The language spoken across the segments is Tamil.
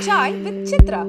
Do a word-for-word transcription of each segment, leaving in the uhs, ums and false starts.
Chai with Chitra.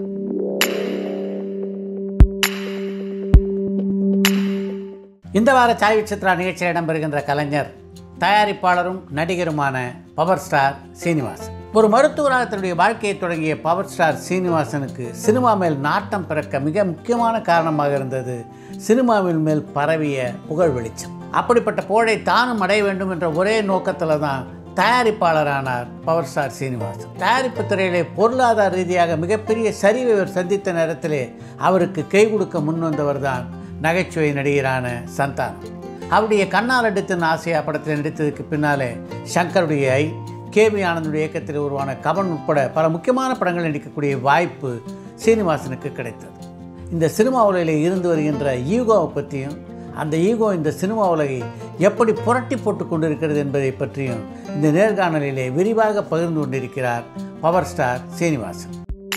இந்த வார சாய் வித் சித்ரா நிகழ்ச்சியில் இடம்பெறுகின்ற கலைஞர் தயாரிப்பாளரும் நடிகருமான பவர் ஸ்டார் சீனிவாசன். ஒரு மருத்துவராக தன்னுடைய வாழ்க்கையை தொடங்கிய பவர் ஸ்டார் சீனிவாசனுக்கு சினிமா மேல் நாட்டம் பிறக்க மிக முக்கியமான காரணமாக இருந்தது சினிமாவின் மேல் பரவிய புகழ் வெளிச்சம். அப்படிப்பட்ட புகழை தானும் அடைய வேண்டும் என்ற ஒரே நோக்கத்தில் தான் தயாரிப்பாளரானார் பவர் ஸ்டார் சீனிவாசன். தயாரிப்பு துறையிலே பொருளாதார ரீதியாக மிகப்பெரிய சரிவை அவர் சந்தித்த நேரத்திலே அவருக்கு கை கொடுக்க முன்வந்தவர் தான் நகைச்சுவை நடிகரான சந்தானம். அவருடைய கண்ணால் அடித்தின் ஆசையா படத்தில் நடித்ததுக்கு பின்னாலே சங்கருடைய ஐ, கே வி ஆனந்துடைய இயக்கத்தில் உருவான கபன் உட்பட பல முக்கியமான படங்கள் நடிக்கக்கூடிய வாய்ப்பு சீனிவாசனுக்கு கிடைத்தது. இந்த சினிமா உலகில் இருந்து வருகின்ற ஈகோவை பற்றியும் அந்த ஈகோ இந்த சினிமா உலகை எப்படி புரட்டி போட்டு கொண்டிருக்கிறது என்பதை பற்றியும் இந்த நேர்காணலிலே விரிவாக பகிர்ந்து கொண்டிருக்கிறார் பவர் ஸ்டார் சீனிவாசன்.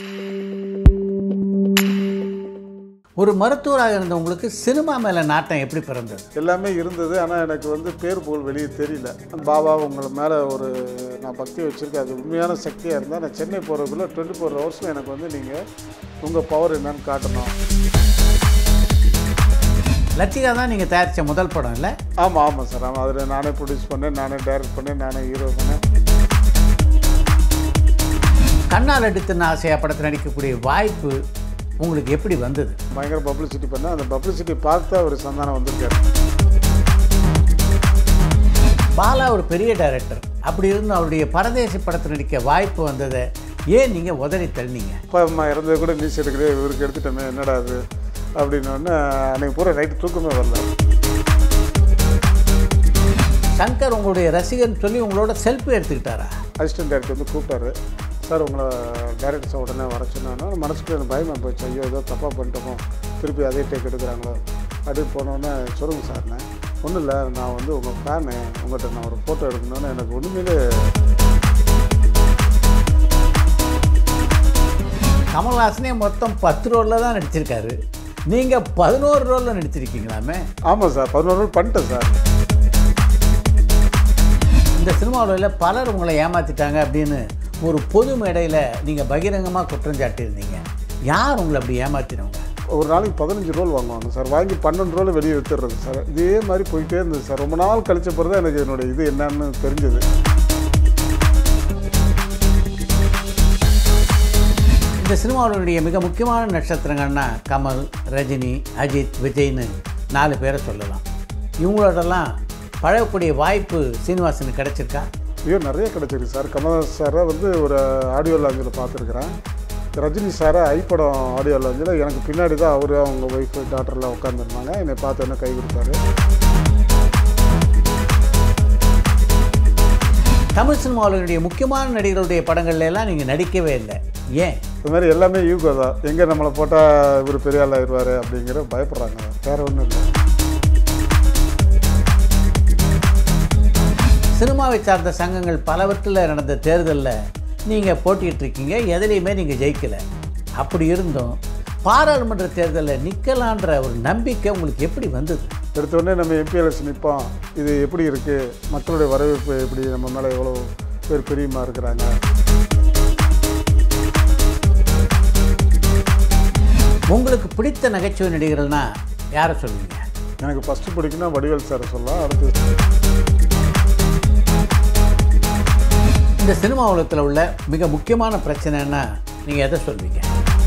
ஒரு மருத்துவராக இருந்த உங்களுக்கு சினிமா மேலே நாட்டம் எப்படி பிறந்தது? எல்லாமே இருந்தது, ஆனால் எனக்கு வந்து பேர் போல் வெளியே தெரியல. பாபா உங்களை மேலே ஒரு நான் பக்தி வச்சுருக்கேன், அது உண்மையான சக்தியாக இருந்தால் நான் சென்னை போகிறதுக்குள்ளே டுவெண்ட்டி ஃபோர் ஹவர்ஸில் எனக்கு வந்து நீங்கள் உங்கள் பவர் என்னன்னு காட்டணும். லத்திகா தான் நீங்கள் தயாரித்த முதல் படம் இல்லை? ஆமாம் ஆமாம் சார். ஆமாம், அதில் நானே ப்ரொடியூஸ் பண்ணேன், நானே டைரக்ட் பண்ணேன், நானே ஹீரோ பண்ணேன். கண்ணால் அடித்தின் ஆசையா படத்தில் நடிக்கக்கூடிய வாய்ப்பு உங்களுக்கு எப்படி வந்தது? பயங்கர பப்ளிசிட்டி பண்ணேன். அந்த பப்ளிசிட்டி பார்த்து அவர் சந்தானம் வந்திருக்காரு. பாலா ஒரு பெரிய டைரக்டர், அப்படி இருந்து அவருடைய பரதேசி படத்தில் நடிக்க வாய்ப்பு வந்ததை ஏன் நீங்கள் உதறி தள்ளினீங்க? அப்பா அம்மா இறந்தது கூட நியூஸ் எடுக்கிறே, இவருக்கு எடுத்துட்டோமே என்னடா அது அப்படின்னோடனே அன்றைக்கி பூரா நைட்டு தூக்கமே வரல. சங்கர் உங்களுடைய ரசிகன் சொல்லி உங்களோட செல்ஃபி எடுத்துக்கிட்டாரா? அசிஸ்டன்ட் டைரக்டர் வந்து கூப்பிட்டாரு. சார் உங்களை டைரக்டர்ஸை உடனே வர சொன்னாங்கன்னா மனசுக்கு எனக்கு பயமாக போச்சு. ஐயோ ஏதோ தப்பாக பண்ணிட்டோமோ, திருப்பி அதே டேக் எடுக்கிறாங்களோ அப்படி போனோன்னே சொல்லுங்கள் சார்ண்ணே. ஒன்றும் இல்லை, நான் வந்து உங்கள் ஃபேனு, உங்கள்கிட்ட நான் ஒரு ஃபோட்டோ எடுக்கணுன்னு எனக்கு ஒன்றுமேலே. கமல்ஹாசனே மொத்தம் பத்து ரோலில் தான் நடிச்சிருக்காரு, நீங்கள் பதினோரு ரோலில் நடிச்சிருக்கீங்களாமே? ஆமாம் சார், பதினோரு ரோல் பண்ணிட்டேன் சார். இந்த சினிமாவில் பலர் உங்களை ஏமாற்றிட்டாங்க அப்படின்னு ஒரு பொது மேடையில் நீங்கள் பகிரங்கமாக குற்றம் சாட்டியிருந்தீங்க. யார் உங்களை அப்படி ஏமாற்றினவங்க? ஒரு நாளைக்கு பதினஞ்சு ரோல் வாங்குவாங்க சார், வாங்கி பன்னெண்டு ரோல் வெளியே வித்துடுறது சார். இதே மாதிரி போயிட்டே இருந்தது சார். ரொம்ப நாள் கழிச்ச பிறகு தான் எனக்கு என்னோடய இது என்னன்னு தெரிஞ்சது. இந்த சினிமாவுடைய மிக முக்கியமான நட்சத்திரங்கள்னா கமல், ரஜினி, அஜித், விஜய்னு நாலு பேரை சொல்லலாம். இவங்களோடலாம் பழகக்கூடிய வாய்ப்பு சீனிவாசனுக்கு கிடச்சிருக்கா? ஐயோ நிறைய கிடச்சிருக்கு சார். கமல் சாரை வந்து ஒரு ஆடியோ லாஞ்சில் பார்த்துருக்குறேன். ரஜினி சாரை ஐப்படம் ஆடியோ லாஞ்சில் எனக்கு பின்னாடி தான் அவர் அவங்க ஒய்ஃபு டாக்டர்லாம் உட்காந்துருந்தாங்க. என்னை பார்த்தோன்னே கை கொடுத்தாரு. தமிழ் சினிமாவுடைய முக்கியமான நடிகர்களுடைய படங்கள்ல எல்லாம் நீங்கள் நடிக்கவே இல்லை, ஏன்? இது மாதிரி எல்லாமே யூகோ தான். எங்கே நம்மளை போட்டால் இவர் பெரிய ஆள் ஆயிடுவார் அப்படிங்கிற பயப்படுறாங்க, வேறு ஒன்றும் இல்லை. சினிமாவை சார்ந்த சங்கங்கள் பலவற்றில் நடந்த தேர்தலில் நீங்கள் போட்டிகிட்டு இருக்கீங்க, எதுலேயுமே நீங்கள் ஜெயிக்கலை. அப்படி இருந்தும் பாராளுமன்ற தேர்தலில் நிற்கலான்ற ஒரு நம்பிக்கை உங்களுக்கு எப்படி வந்தது? எடுத்தோடனே நம்ம எம்பிஎல்எஸ் நிற்போம், இது எப்படி இருக்குது, மக்களுடைய வரவேற்பு எப்படி, நம்ம மேலே எவ்வளோ பேர் பிரியமாக இருக்கிறாங்க. உங்களுக்கு பிடித்த நகைச்சுவை நடிகர்கள்னா யாரை சொல்லுவீங்க? எனக்கு ஃபஸ்ட்டு பிடிக்குன்னா வடிவேல் சாரை சொல்லலாம். அடுத்து இந்த சினிமா உலகத்தில் உள்ள மிக முக்கியமான பிரச்சனைன்னா நீங்கள் எதை சொல்வீங்க?